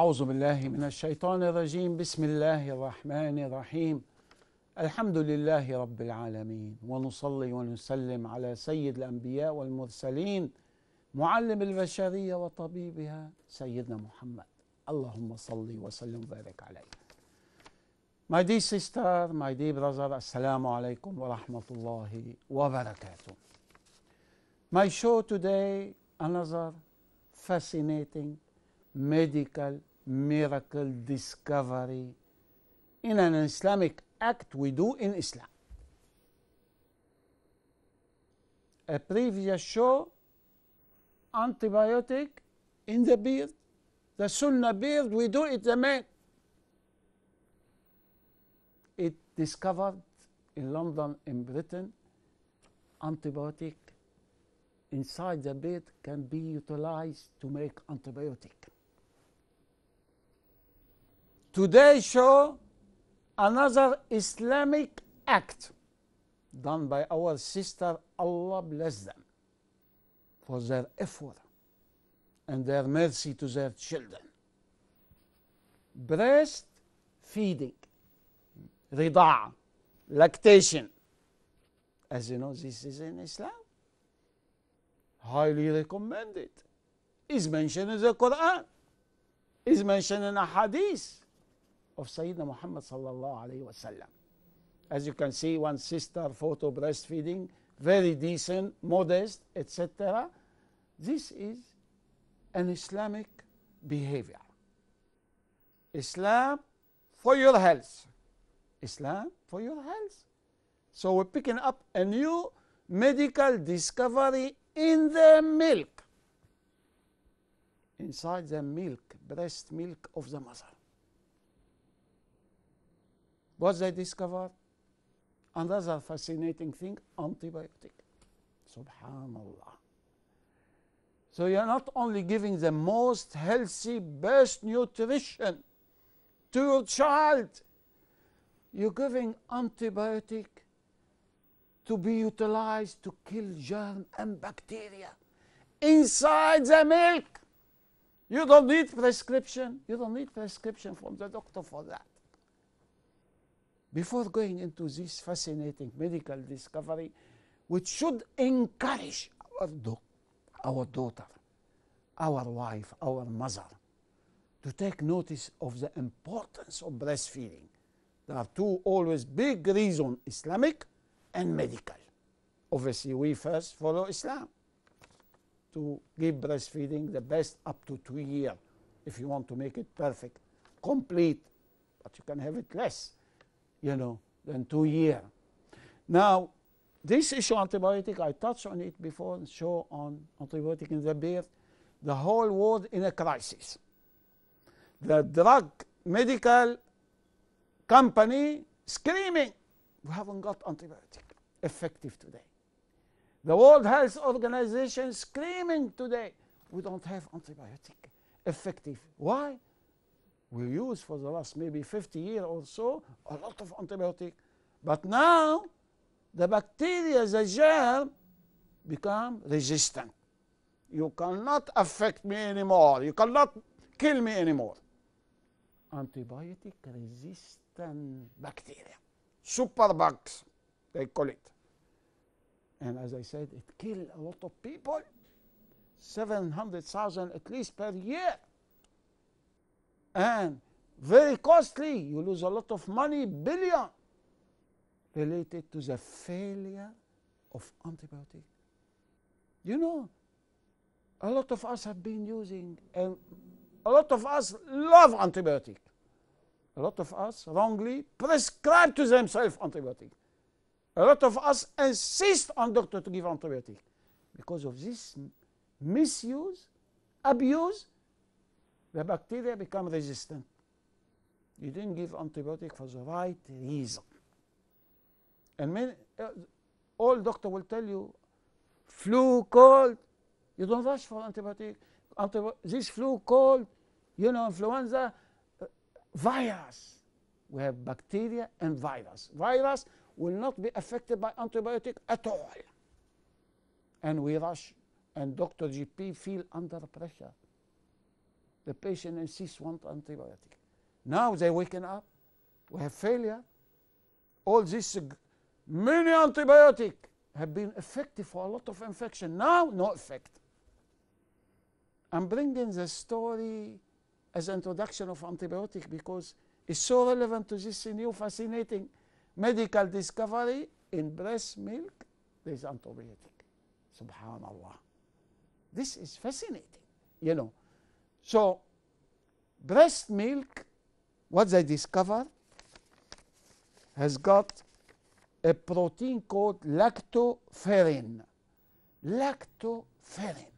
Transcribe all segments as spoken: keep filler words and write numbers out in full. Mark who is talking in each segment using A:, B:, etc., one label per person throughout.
A: أعوذ بالله من الشيطان الرجيم. بسم الله الرحمن الرحيم. الحمد لله رب العالمين، ونصلي ونسلم على سيد الأنبياء والمرسلين، معلم البشرية وطبيبها سيدنا محمد. اللهم صل وسلم وبارك عليه. My dear sister, my dear brother, Assalamu alaikum wa rahmatullahi wa barakatuh. My show today, another fascinating medical miracle discovery in an Islamic act we do in Islam. A previous show, antibiotic in the beard, the Sunnah beard, we do it the man. It discovered in London, in Britain, antibiotic inside the beard can be utilized to make antibiotic. Today show another Islamic act done by our sister, Allah bless them, for their effort and their mercy to their children. Breastfeeding, rida'a, lactation. As you know, this is in Islam. Highly recommended. Is mentioned in the Quran. Is mentioned in a hadith of Sayyidina Muhammad sallallahu alayhi wa sallam. As you can see, one sister photo breastfeeding, very decent, modest, et cetera. This is an Islamic behavior. Islam for your health. Islam for your health. So we're picking up a new medical discovery in the milk. Inside the milk, breast milk of the mother. What they discovered? Another fascinating thing, antibiotic. Subhanallah. So you're not only giving the most healthy best nutrition to your child, you're giving antibiotic to be utilized to kill germ and bacteria inside the milk. You don't need prescription. You don't need prescription from the doctor for that. Before going into this fascinating medical discovery, which should encourage our, do our daughter, our wife, our mother, to take notice of the importance of breastfeeding. There are two always big reasons, Islamic and medical. Obviously, we first follow Islam to give breastfeeding the best up to two years if you want to make it perfect, complete, but you can have it less, you know, than two years. Now, this issue antibiotic, I touched on it before, show on antibiotic in the beard, the whole world in a crisis. The drug medical company screaming, we haven't got antibiotic effective today. The World Health Organization screaming today, we don't have antibiotic effective. Why? We use for the last maybe fifty years or so a lot of antibiotic, but now the bacteria, the germ, become resistant. You cannot affect me anymore. You cannot kill me anymore. Antibiotic resistant bacteria, superbugs, they call it. And as I said, it kills a lot of people, seven hundred thousand at least per year. And very costly. You lose a lot of money, billion, related to the failure of antibiotic. You know, a lot of us have been using, and a lot of us love antibiotic. A lot of us wrongly prescribe to themselves antibiotic. A lot of us insist on doctor to give antibiotic. Because of this misuse, abuse, the bacteria become resistant. You didn't give antibiotic for the right reason. And many, uh, all doctor will tell you, flu, cold, you don't rush for antibiotic. Antibi this flu, cold, you know, influenza, uh, virus. We have bacteria and virus. Virus will not be affected by antibiotic at all. And we rush, and Doctor G P feel under pressure. The patient insists want antibiotic. Now they waken up. We have failure. All this uh, many antibiotic have been effective for a lot of infection. Now, no effect. I'm bringing the story as introduction of antibiotic because it's so relevant to this new fascinating medical discovery. In breast milk, there is antibiotic. Subhanallah. This is fascinating, you know. So, breast milk, what they discovered, has got a protein called lactoferrin. Lactoferrin.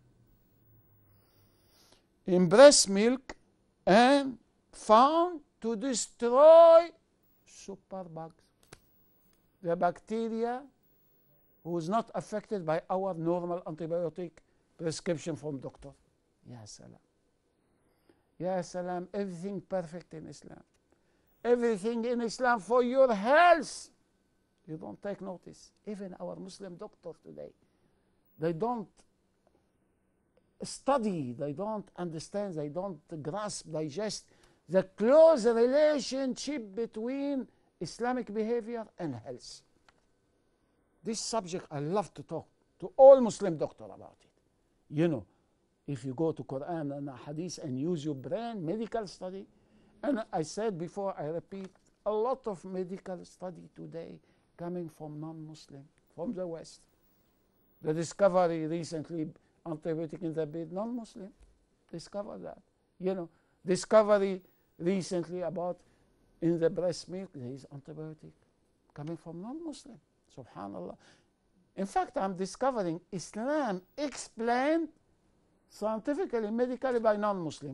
A: In breast milk and found to destroy superbugs. The bacteria who is not affected by our normal antibiotic prescription from doctor. Ya salam. Ya salam, everything perfect in Islam. Everything in Islam for your health. You don't take notice. Even our Muslim doctors today, they don't study, they don't understand, they don't grasp, digest the close relationship between Islamic behavior and health. This subject I love to talk to all Muslim doctors about it. You know, if you go to Quran and Hadith and use your brain, medical study, and I said before, I repeat, a lot of medical study today coming from non-Muslim, from the West. The discovery recently, antibiotic in the bed, non-Muslim discovered that. You know, discovery recently about in the breast milk, there is antibiotic coming from non-Muslim. Subhanallah. In fact, I'm discovering Islam explained scientifically, medically by non-Muslim.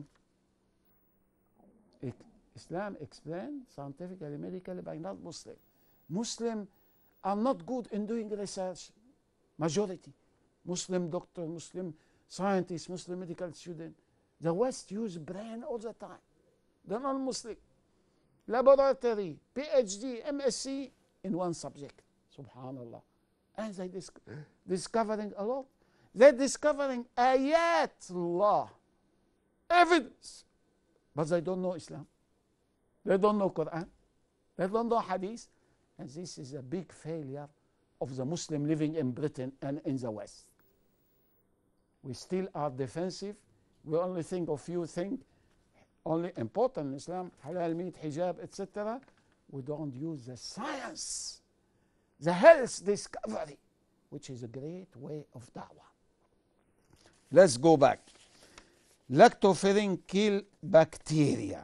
A: Islam explained scientifically, medically by non-Muslim. Muslims are not good in doing research. Majority. Muslim doctor, Muslim scientist, Muslim medical student. The West use brain all the time. The non-Muslim. Laboratory, PhD, M S c in one subject. Subhanallah. And they dis discovering a lot. They're discovering ayatullah, evidence. But they don't know Islam. They don't know Quran. They don't know Hadith. And this is a big failure of the Muslim living in Britain and in the West. We still are defensive. We only think of few things, only important in Islam, halal meat, hijab, et cetera. We don't use the science, the health discovery, which is a great way of da'wah. Let's go back. Lactoferrin kill bacteria.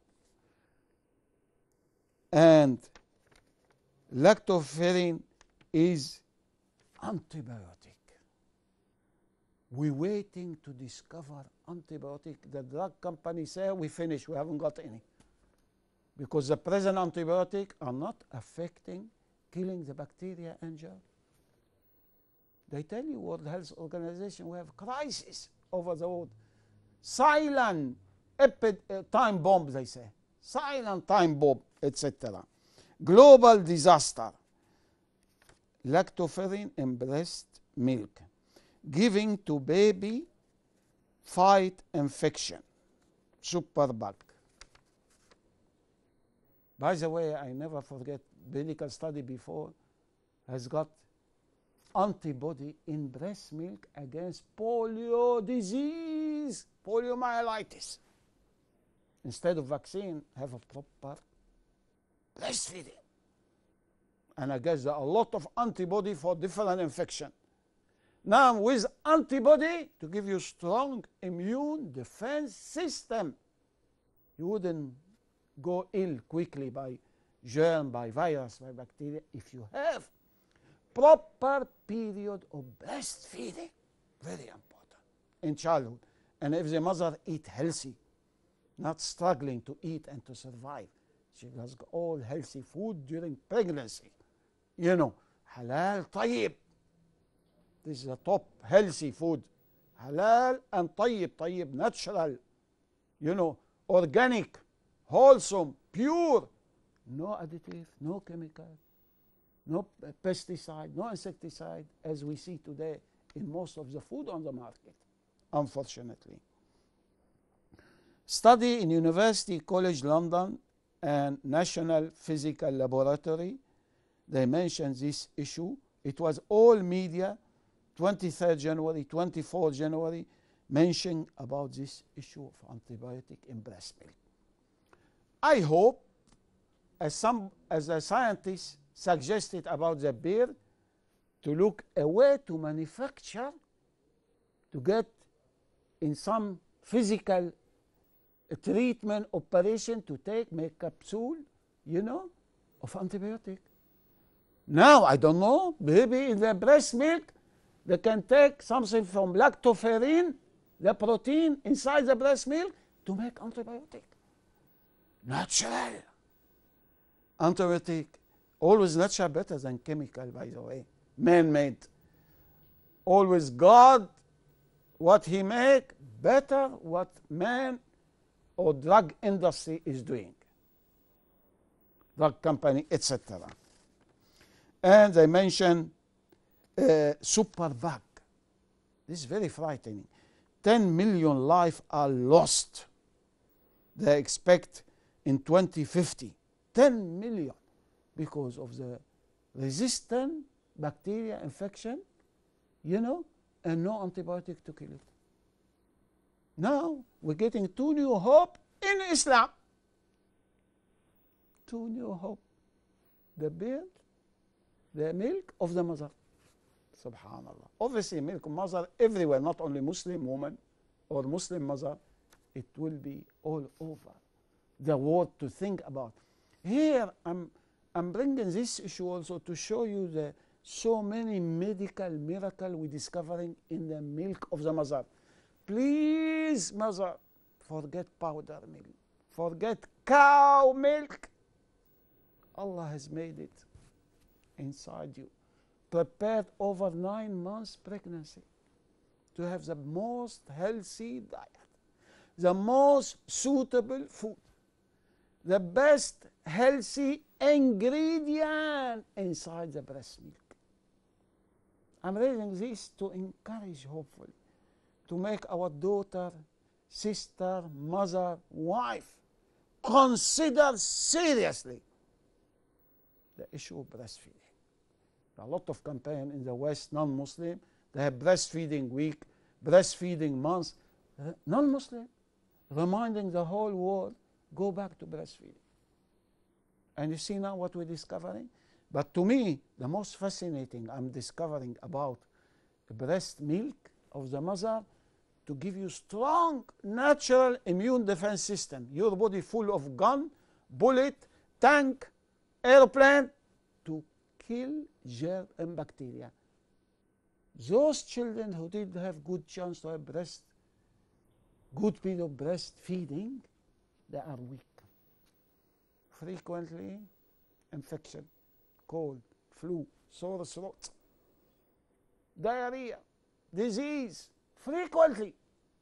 A: And lactoferrin is antibiotic. We're waiting to discover antibiotic. The drug companies say we finished, we haven't got any. Because the present antibiotics are not affecting, killing the bacteria and germs. They tell you, World Health Organization, we have crisis over the world. Silent epi uh, time bomb, they say. Silent time bomb, et cetera. Global disaster. Lactoferrin in breast milk. Giving to baby fight infection. Superbug. By the way, I never forget, medical study before has got antibody in breast milk against polio disease, poliomyelitis. Instead of vaccine, have a proper breastfeeding. And I guess there are a lot of antibody for different infection. Now, with antibody to give you strong immune defense system, you wouldn't go ill quickly by germ, by virus, by bacteria if you have proper period of breastfeeding. Very important in childhood. And if the mother eat healthy, not struggling to eat and to survive, she has all healthy food during pregnancy. You know, halal tayyib. This is the top healthy food. Halal and tayyib, tayyib, natural. You know, organic, wholesome, pure. No additive, no chemical, no pesticide, no insecticide, as we see today in most of the food on the market, unfortunately. Study in University College London and National Physical Laboratory, they mentioned this issue. It was all media, twenty-third January, twenty-fourth January, mentioning about this issue of antibiotic in breast milk. I hope, as some as a scientist suggested about the beer, to look a way to manufacture, to get in some physical treatment operation to take, make capsule, you know, of antibiotic. Now, I don't know, maybe in the breast milk, they can take something from lactoferrin, the protein inside the breast milk, to make antibiotic. Natural. Antibiotic, always natural, better than chemical, by the way, man-made. Always God, what he make, better what man or drug industry is doing, drug company, et cetera. And they mention uh, super bug. This is very frightening. ten million lives are lost, they expect, in twenty fifty. ten million because of the resistant bacteria infection, you know, and no antibiotic to kill it. Now we're getting two new hope in Islam. Two new hope. The beer, the milk of the mother. Subhanallah. Obviously, milk of mother everywhere, not only Muslim woman or Muslim mother. It will be all over the world to think about. Here, I'm, I'm bringing this issue also to show you the so many medical miracles we're discovering in the milk of the mother. Please, mother, forget powder milk. Forget cow milk. Allah has made it inside you. Prepared over nine months pregnancy to have the most healthy diet, the most suitable food, the best healthy ingredient inside the breast milk. I'm reading this to encourage, hopefully, to make our daughter, sister, mother, wife consider seriously the issue of breastfeeding. A lot of campaign in the West, non-Muslim, they have breastfeeding week, breastfeeding month. Uh, non-Muslim, reminding the whole world, go back to breastfeeding. And you see now what we're discovering? But to me, the most fascinating I'm discovering about the breast milk of the mother, to give you strong natural immune defense system. Your body full of gun, bullet, tank, airplane, to kill germ and bacteria. Those children who did have good chance to have breast, good period of breastfeeding, they are weak. Frequently infection, cold, flu, sore throat, diarrhea, disease, frequently.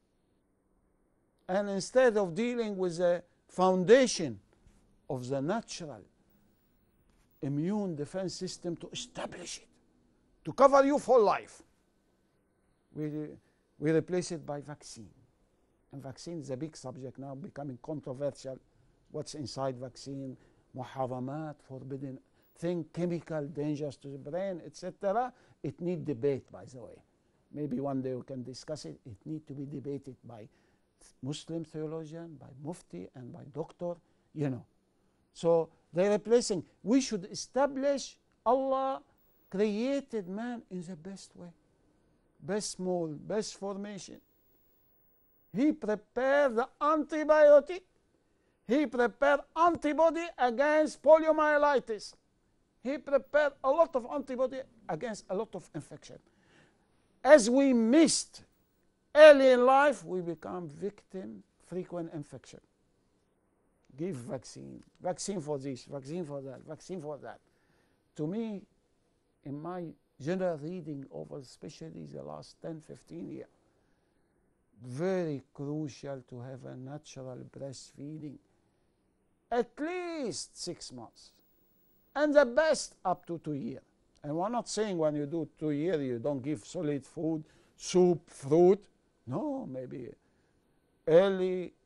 A: And instead of dealing with the foundation of the natural immune defense system to establish it, to cover you for life, we, we replace it by vaccine. And vaccine is a big subject now, becoming controversial. What's inside vaccine, muharramat, forbidden thing, chemical, dangerous to the brain, et cetera. It needs debate, by the way. Maybe one day we can discuss it. It needs to be debated by Muslim theologian, by mufti, and by doctor, you know. So they're replacing. We should establish Allah created man in the best way. Best mold, best formation. He prepared the antibiotic. He prepared antibody against poliomyelitis. He prepared a lot of antibody against a lot of infection. As we missed early in life, we become victim frequent infection. Give vaccine, vaccine for this, vaccine for that, vaccine for that. To me, in my general reading over especially the last ten, fifteen years, very crucial to have a natural breastfeeding, at least six months, and the best up to two years. And we're not saying when you do two years you don't give solid food, soup, fruit. No, maybe early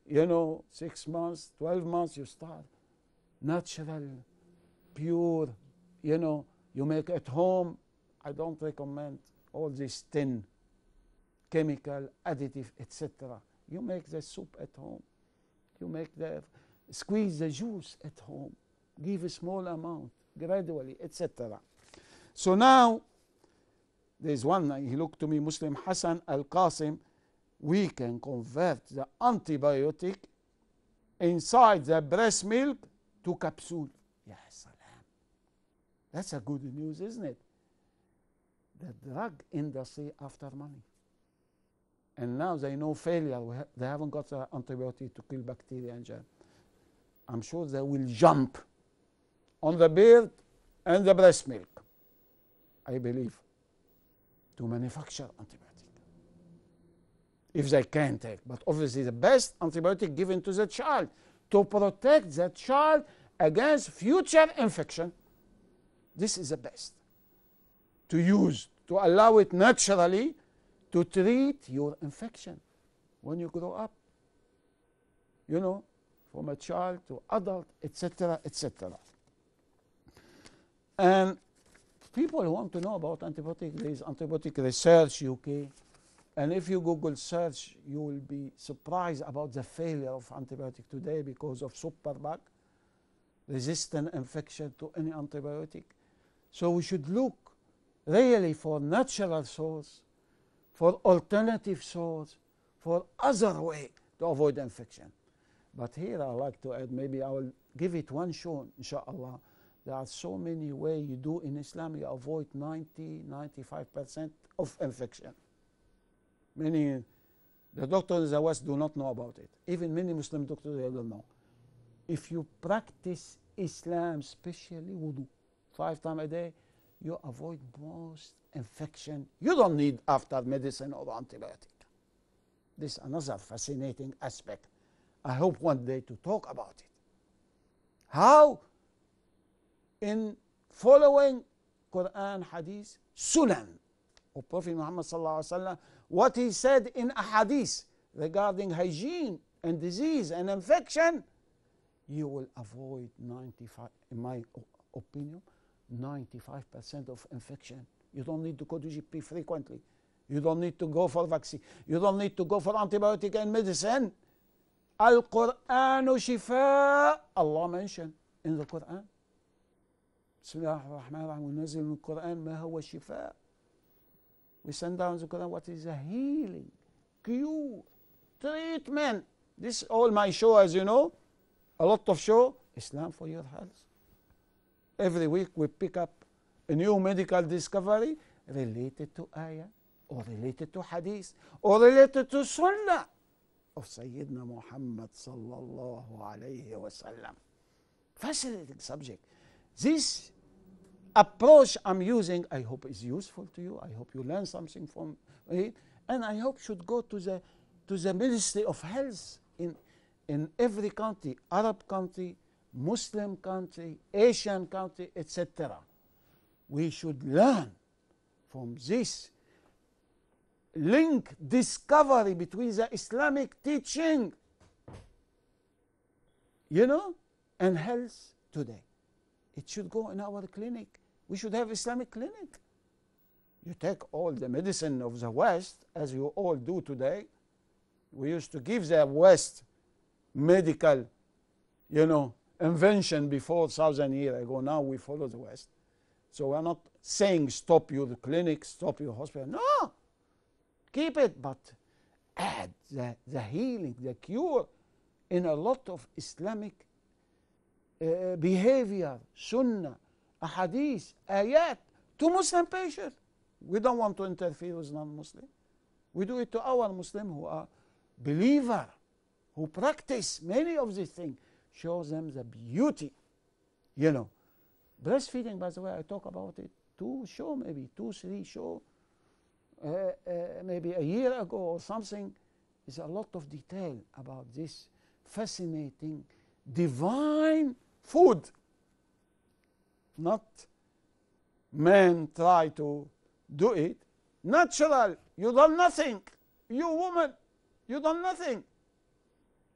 A: you know, six months, twelve months, you start natural, pure, you know, you make at home. I don't recommend all this tin, chemical, additive, et cetera. You make the soup at home. You make the, squeeze the juice at home. Give a small amount, gradually, et cetera. So now, there's one, he looked to me, Muslim Hassan Al-Qasim, we can convert the antibiotic inside the breast milk to capsule. Ya salam. That's a good news, isn't it? The drug industry after money. And now they know failure. Ha they haven't got the antibiotic to kill bacteria and germ. I'm sure they will jump on the bird and the breast milk, I believe, to manufacture antibiotic. If they can take. But obviously the best antibiotic given to the child to protect the child against future infection. This is the best to use, to allow it naturally to treat your infection when you grow up, you know, from a child to adult, et cetera, et cetera. And people want to know about antibiotic. There is Antibiotic Research U K, and if you Google search, you will be surprised about the failure of antibiotic today because of superbug, resistant infection to any antibiotic. So we should look really for natural source, for alternative source, for other way to avoid infection. But here I like to add, maybe I will give it one show, inshallah. There are so many ways you do in Islam, you avoid ninety, ninety-five percent of infection. Many, the doctors in the West do not know about it. Even many Muslim doctors, they don't know. If you practice Islam, especially wudu, five times a day, you avoid most infection. You don't need after medicine or antibiotic. This is another fascinating aspect. I hope one day to talk about it. How in following Quran, Hadith, Sunan of Prophet Muhammad sallallahu alaihi wasallam, what he said in a Hadith regarding hygiene and disease and infection, you will avoid ninety-five, in my opinion, ninety-five percent of infection. You don't need to go to G P frequently. You don't need to go for vaccine. You don't need to go for antibiotic and medicine. Al-Qur'anu shifa, Allah mentioned in the Quran. Bismillah ar-Rahman ar-Rahim. We nazil in the Quran, ma huwa shifa. We send down the Quran, what is a healing, cure, treatment. This is all my show, as you know. A lot of show, Islam for your health. Every week we pick up a new medical discovery related to ayah, or related to hadith, or related to sunnah of Sayyidina Muhammad sallallahu alayhi wa sallam. Fascinating subject. This approach I'm using, I hope is useful to you. I hope you learn something from it, and I hope should go to the to the Ministry of Health in in every country, Arab country, Muslim country, Asian country, et cetera. We should learn from this link, discovery between the Islamic teaching, you know, and health today. It should go in our clinic. We should have Islamic clinic. You take all the medicine of the West, as you all do today. We used to give the West medical, you know, invention before thousand years ago. Now we follow the West. So we're not saying stop your clinic, stop your hospital. No, keep it, but add the, the healing, the cure in a lot of Islamic uh, behavior, sunnah, ahadith, ayat, to Muslim patients. We don't want to interfere with non-Muslim. We do it to our Muslim who are believer, who practice many of these things, shows them the beauty, you know. Breastfeeding, by the way, I talk about it two show, maybe two, three show, uh, uh, maybe a year ago or something. There's a lot of detail about this fascinating, divine food. Not men try to do it. Natural. You done nothing. You woman, you done nothing.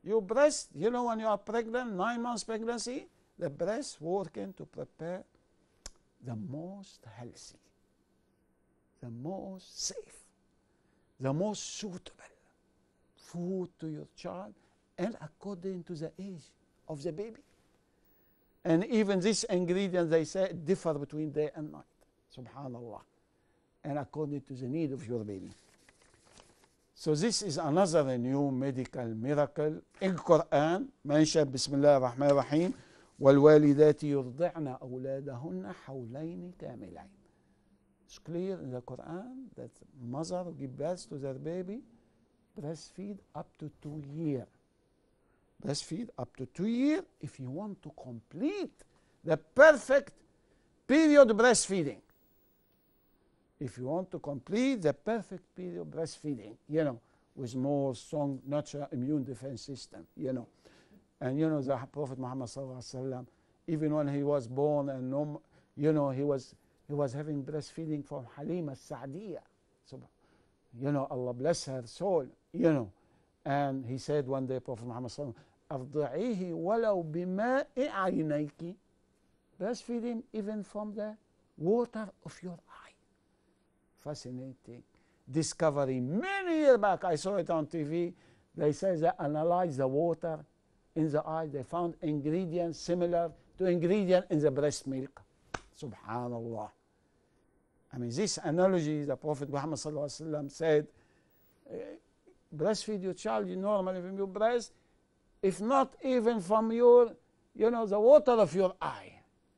A: Your breast, you know, when you are pregnant, nine months pregnancy, the breast working to prepare the most healthy, the most safe, the most suitable food to your child, and according to the age of the baby. And even this ingredient, they say, differ between day and night. Subhanallah. And according to the need of your baby. So this is another new medical miracle in Quran mentioned Bismillah ar-Rahman ar-Rahim وَالْوَالِدَاتِ يُرْضِعْنَ أَوْلَادَهُنَّ حَوْلَيْنِ كَامِلَيْنِ. It's clear in the Quran that mother give birth to their baby, breastfeed up to two years. Breastfeed up to two years if you want to complete the perfect period breastfeeding. If you want to complete the perfect period of breastfeeding, you know, with more strong natural immune defense system, you know. And you know, the Prophet Muhammad sallallahu alaihi wasallam, even when he was born and no, you know, he was he was having breastfeeding from Halima al-Sa'diyah. So, you know, Allah bless her soul, you know. And he said one day, Prophet Muhammad sallallahu alaihi wasallam, أرضعيه ولو بماء عينيك. Breastfeed him even from the water of your eye. Fascinating discovery. Many years back, I saw it on T V. They say they analyzed the water in the eye. They found ingredients similar to ingredients in the breast milk. Subhanallah. I mean, this analogy, the Prophet Muhammad sallallahu alaihi wasallam said, breastfeed your child you normally from your breast, if not even from your, you know, the water of your eye.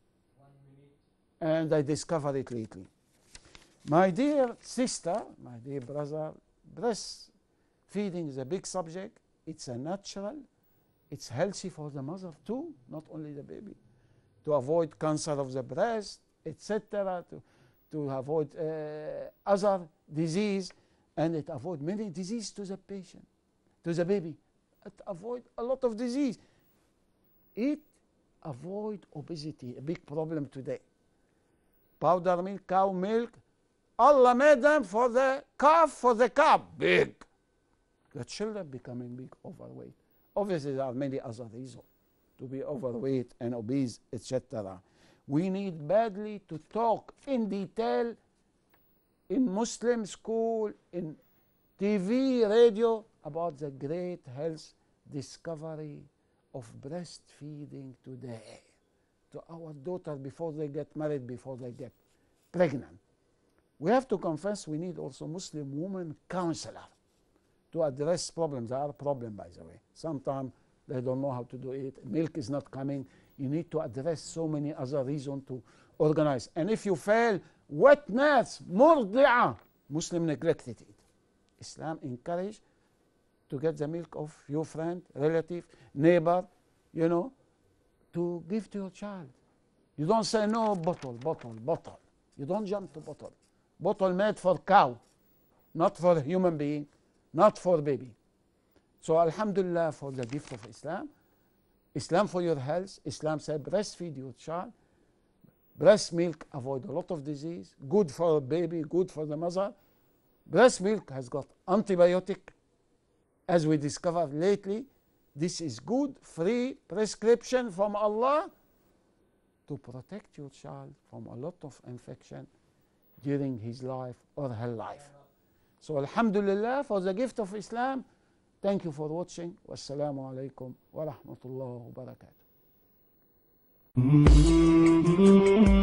A: And I discovered it lately. My dear sister, my dear brother, breastfeeding is a big subject. It's a natural. It's healthy for the mother too, not only the baby. To avoid cancer of the breast, et cetera. To, to avoid uh, other disease, and it avoid many diseases to the patient, to the baby. It avoid a lot of disease. It avoid obesity, a big problem today. Powder milk, cow milk, Allah made them for the calf, for the calf, big. The children becoming big, overweight. Obviously, there are many other reasons to be overweight and obese, et cetera. We need badly to talk in detail in Muslim school, in T V, radio, about the great health discovery of breastfeeding today to our daughter before they get married, before they get pregnant. We have to confess we need also Muslim women counselor to address problems. There are problems, by the way. Sometimes they don't know how to do it. Milk is not coming. You need to address so many other reasons to organize. And if you fail, wet nurse, murdi'a, Muslim neglected it. Islam encouraged to get the milk of your friend, relative, neighbor, you know, to give to your child. You don't say no, bottle, bottle, bottle. You don't jump to bottle. Bottle made for cow, not for human being, not for baby. So alhamdulillah for the gift of Islam. Islam for your health. Islam said breastfeed your child. Breast milk avoid a lot of disease. Good for a baby, good for the mother. Breast milk has got antibiotic. As we discovered lately, this is good, free prescription from Allah to protect your child from a lot of infection during his life or her life. So alhamdulillah for the gift of Islam. Thank you for watching. Wassalamu alaikum wa rahmatullahi wa barakatuh.